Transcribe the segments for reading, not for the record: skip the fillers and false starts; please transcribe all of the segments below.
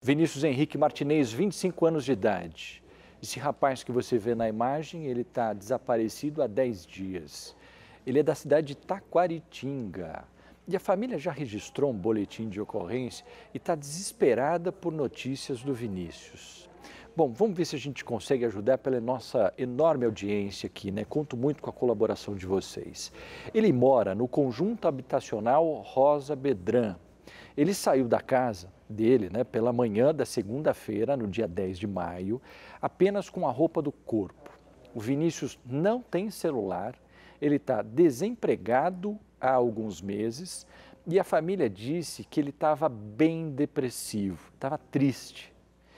Vinícius Henrique Martinez, 25 anos de idade. Esse rapaz que você vê na imagem, ele está desaparecido há 10 dias. Ele é da cidade de Taquaritinga. E a família já registrou um boletim de ocorrência e está desesperada por notícias do Vinícius. Bom, vamos ver se a gente consegue ajudar pela nossa enorme audiência aqui, né? Conto muito com a colaboração de vocês. Ele mora no conjunto habitacional Rosa Bedran. Ele saiu da casa dele, né, pela manhã da segunda-feira, no dia 10 de maio, apenas com a roupa do corpo. O Vinícius não tem celular, ele está desempregado há alguns meses e a família disse que ele estava bem depressivo, estava triste.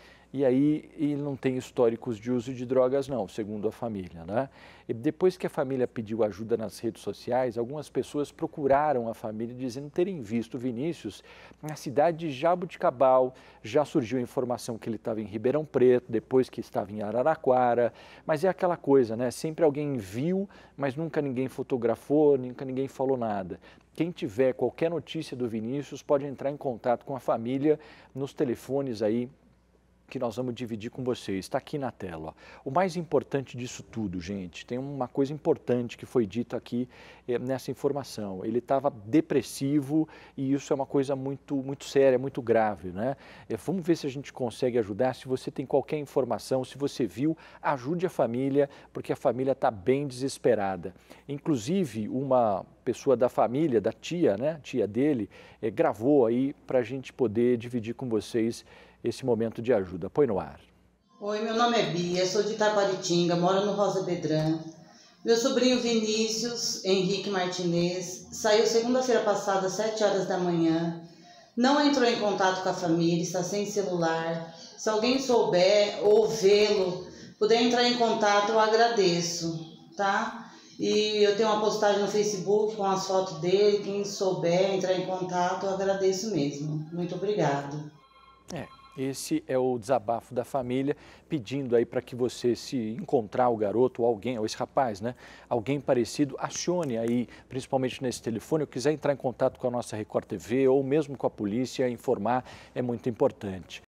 E aí ele não tem históricos de uso de drogas não, segundo a família, né? E depois que a família pediu ajuda nas redes sociais, algumas pessoas procuraram a família dizendo terem visto o Vinícius na cidade de Jaboticabal. Já surgiu a informação que ele estava em Ribeirão Preto, depois que estava em Araraquara, mas é aquela coisa, né? Sempre alguém viu, mas nunca ninguém fotografou, nunca ninguém falou nada. Quem tiver qualquer notícia do Vinícius pode entrar em contato com a família nos telefones aí que nós vamos dividir com vocês. Está aqui na tela. Ó. O mais importante disso tudo, gente, tem uma coisa importante que foi dita aqui nessa informação. Ele estava depressivo e isso é uma coisa muito séria, muito grave, né? Vamos ver se a gente consegue ajudar. Se você tem qualquer informação, se você viu, ajude a família, porque a família está bem desesperada. Inclusive, uma pessoa da família, da tia, né, tia dele, gravou aí para a gente poder dividir com vocês esse momento de ajuda. Põe no ar. Oi, meu nome é Bia, sou de Taquaritinga, moro no Rosa Bedran. Meu sobrinho Vinícius Henrique Martinez saiu segunda-feira passada às 7 horas da manhã. Não entrou em contato com a família, está sem celular. Se alguém souber ou vê-lo, puder entrar em contato, eu agradeço, tá? E eu tenho uma postagem no Facebook com as fotos dele. Quem souber entrar em contato, eu agradeço mesmo. Muito obrigado. Esse é o desabafo da família, pedindo aí para que você, se encontrar o garoto ou alguém, ou esse rapaz, né, alguém parecido, acione aí, principalmente nesse telefone, ou quiser entrar em contato com a nossa Record TV ou mesmo com a polícia, informar, é muito importante.